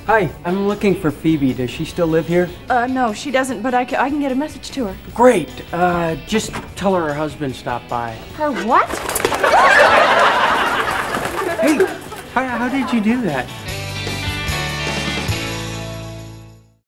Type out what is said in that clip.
Hi, I'm looking for Phoebe. Does she still live here? No, she doesn't, but I can get a message to her. Great. Just tell her husband stopped by. Her what? Hey, how did you do that?